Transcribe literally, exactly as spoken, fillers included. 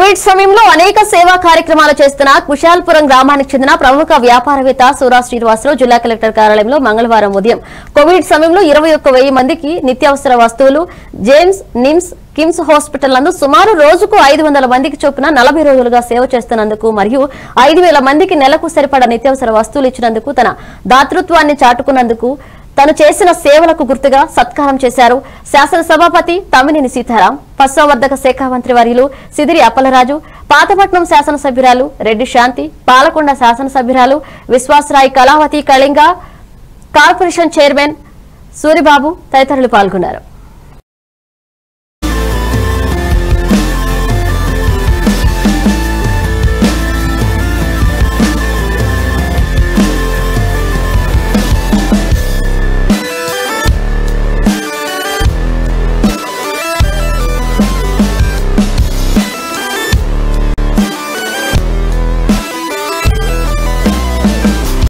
Covid సమయంలో అనేక సేవా కార్యక్రమాలు చేస్తున్న కుశాల్పురం గ్రామానికి చెందిన ప్రముఖ వ్యాపారవేత్త సూరా శ్రీనివాసరావు జిల్లా కలెక్టర్ కార్యాలయంలో మంగళవారం ఉదయం కోవిడ్ సమయంలో ఇరవై ఒక్క వెయ్యి మందికి నిత్యావసర వస్తువులు జేమ్స్ నిమ్స్ కిమ్స్ హాస్పిటల్ నందు సుమారు రోజుకు ఐదు వందల మందికి చొప్పున నలభై రోజులుగా సేవ చేస్తున్నందుకు మరియు ఐదు వేల మందికి నెలకు సరిపడా నిత్యావసర వస్తువులు ఇచ్చినందుకు తన దాతృత్వాన్ని చాటుకున్నందుకు తను చేసిన సేవలకు గుర్తుగా సత్కారం చేశారు. శాసనసభాపతి తమ్మినేని సీతారాం, పశుసంవర్ధక శాఖ మంత్రి వర్యులు సిదిరి అప్పలరాజు, పాతపట్నం శాసనసభ్యురాలు రెడ్డి శాంతి, పాలకొండ శాసనసభ్యురాలు విశ్వాసరాయ్ కళావతి కళింగ, కార్పొరేషన్ చైర్మన్ సూరిబాబు తదితరులు పాల్గొన్నారు.